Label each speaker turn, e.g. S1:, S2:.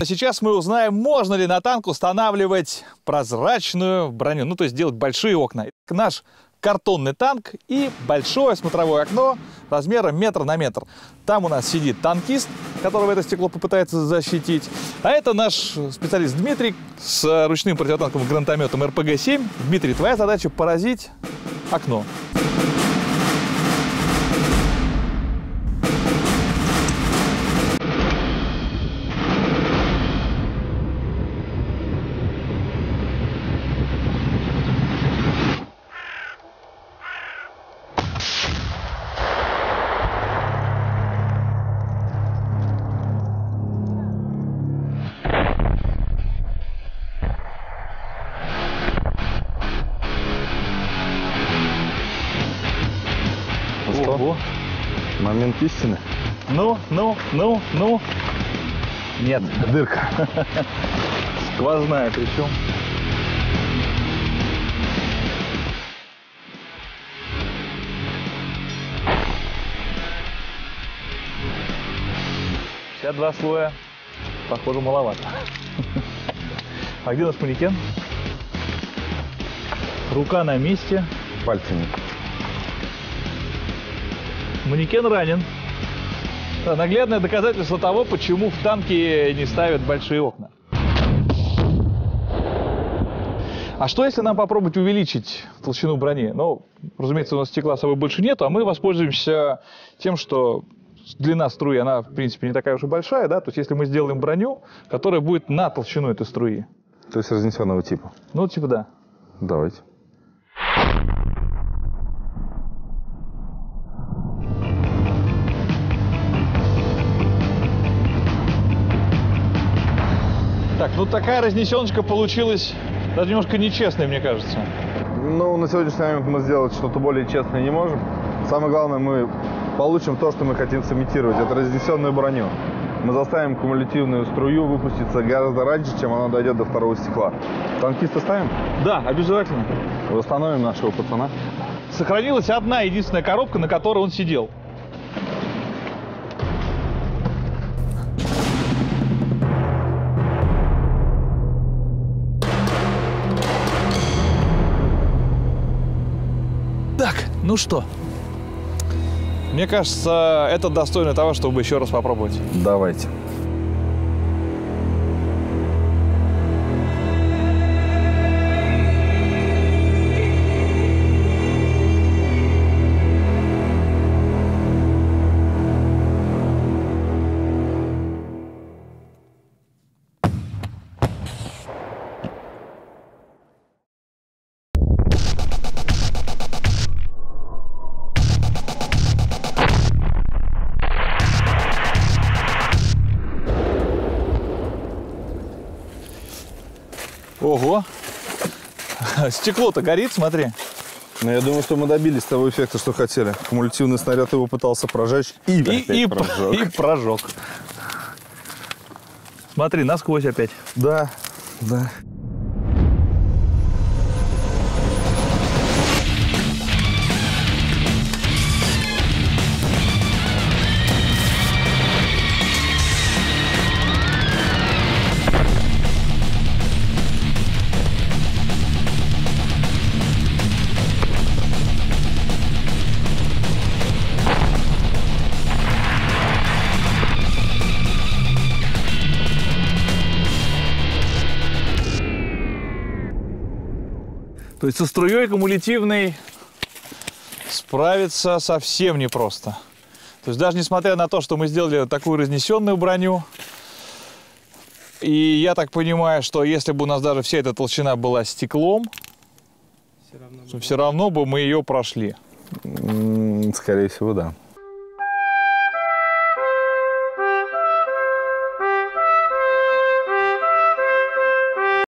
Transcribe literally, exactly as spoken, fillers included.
S1: Сейчас мы узнаем, можно ли на танк устанавливать прозрачную броню, ну то есть делать большие окна. Наш картонный танк и большое смотровое окно размером метр на метр. Там у нас сидит танкист, которого это стекло попытается защитить. А это наш специалист Дмитрий с ручным противотанковым гранатометом эр пэ гэ семь. Дмитрий, твоя задача поразить окно.
S2: Ого. Момент истины.
S1: Ну, ну, ну, ну. Нет.
S2: Дырка.
S1: Сквозная причем. пятьдесят два слоя. Похоже, маловато. А где наш манекен? Рука на месте.
S2: Пальцами.
S1: Манекен ранен. Да, наглядное доказательство того, почему в танке не ставят большие окна. А что, если нам попробовать увеличить толщину брони? Ну, разумеется, у нас стекла с собой больше нету, а мы воспользуемся тем, что длина струи, она, в принципе, не такая уж и большая, да? То есть, если мы сделаем броню, которая будет на толщину этой струи.
S2: То есть разнесенного типа?
S1: Ну, типа да.
S2: Давайте.
S1: Так, ну такая разнесеночка получилась даже немножко нечестная, мне кажется.
S2: Ну, на сегодняшний момент мы сделать что-то более честное не можем. Самое главное, мы получим то, что мы хотим сымитировать. Это разнесенную броню. Мы заставим кумулятивную струю выпуститься гораздо раньше, чем она дойдет до второго стекла. Танкиста ставим?
S1: Да, обязательно.
S2: Восстановим нашего пацана.
S1: Сохранилась одна единственная коробка, на которой он сидел. Так, ну что? Мне кажется, это достойно того, чтобы еще раз попробовать.
S2: Давайте.
S1: Ого! Стекло-то горит, смотри.
S2: Но я думаю, что мы добились того эффекта, что хотели. Кумулятивный снаряд его пытался прожечь и,
S1: И, и,
S2: прожег.
S1: и прожег. Смотри, насквозь опять.
S2: Да, да.
S1: То есть со струей кумулятивной справиться совсем непросто. То есть даже несмотря на то, что мы сделали такую разнесенную броню, и я так понимаю, что если бы у нас даже вся эта толщина была стеклом, все равно бы, все равно бы мы ее прошли.
S2: Скорее всего, да.